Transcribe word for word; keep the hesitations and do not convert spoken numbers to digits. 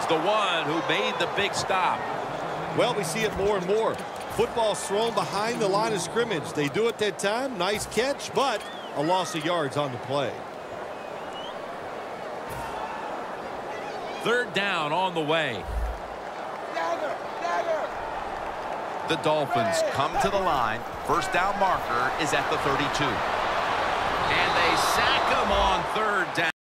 the one who made the big stop. Well, we see it more and more. Football's thrown behind the line of scrimmage. They do it that time. Nice catch, but a loss of yards on the play. Third down on the way. Dagger, dagger. The Dolphins come to the line. First down marker is at the thirty-two. And they sack him on third down.